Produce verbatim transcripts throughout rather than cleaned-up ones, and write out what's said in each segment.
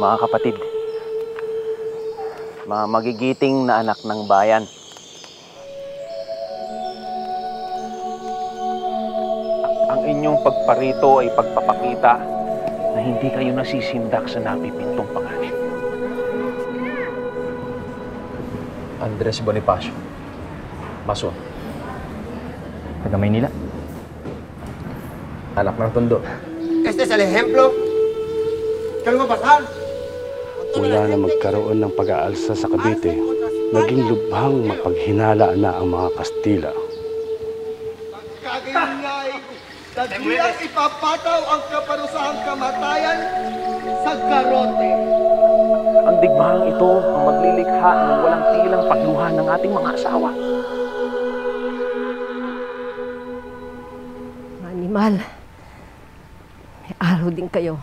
Mga kapatid, mga magigiting na anak ng bayan, ang inyong pagparito ay pagpapakita na hindi kayo nasisindak sa napipintong panganib. Andres Bonifacio, Mason, taga Maynila, anak ng Tondo. Este es el ejemplo que luego pasar. Mula na magkaroon ng pag-aalsa sa Cavite, naging lubhang mapaghinala na ang mga Kastila. Kagayon nga ay tagbilang ipapataw ang kaparusahang kamatayan sa garote. Ang digmahang ito ang maglilikha ng walang tilang pagluha ng ating mga asawa. Mga animal, may araw din kayo.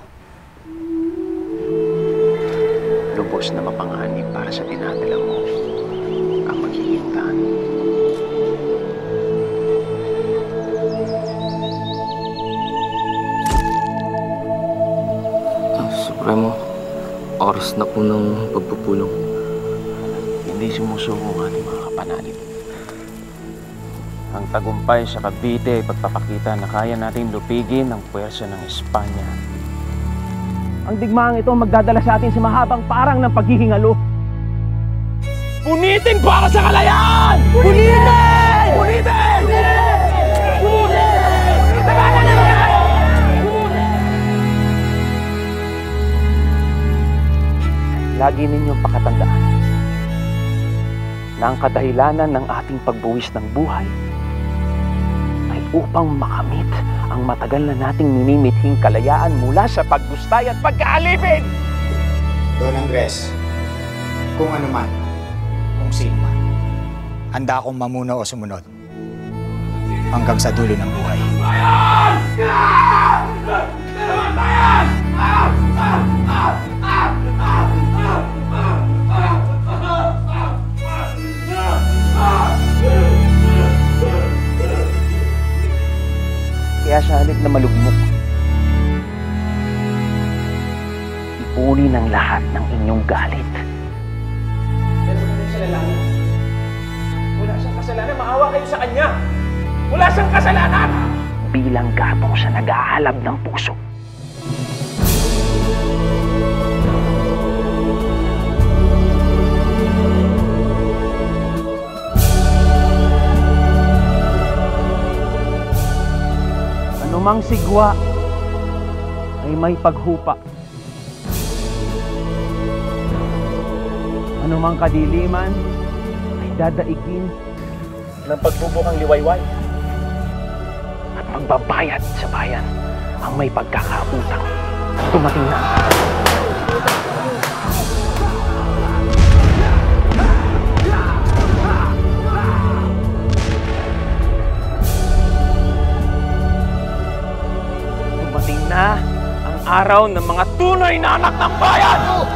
Lubos na mapanganib para sa dinadala mo ang magiging daan. Ah, Supremo, oras na po ng pagpupulong. Hindi sumusuko ang ating mga kapanalib. Ang tagumpay sa Cavite ay pagpapakita na kaya natin lupigin ang puwersa ng Espanya. Ang digmaang ito magdadala sa atin sa mahabang parang ng paghihingalo. Punitin para sa kalayaan! Punitin! Punitin! Punitin! Lagi ninyong pakatandaan na ang kadahilanan ng ating pagbuwis ng buhay ay upang makamit ang matagal na nating minimithing kalayaan mula sa paggustay at pagkaalipin. Don Andres, kung ano man, kung sino man, handa akong mamuna o sumunod hanggang sa dulo ng buhay. Bayan! Bayan! Kaya sa halip na malugmok, ipunin ang lahat ng inyong galit. Pero wala siya lalaki. Wala siyang kasalanan. Maawa kayo sa kanya. Wala siyang kasalanan! Bilang gatong sa nag-aalab ng puso. Anumang sigwa ay may paghupa. Anumang kadiliman ay dadaigin ng pagbubukang liwayway. At magbabayad sa bayan ang may pagkakautang. Dumating na. Dumating na ang araw ng mga tunay na anak ng bayan!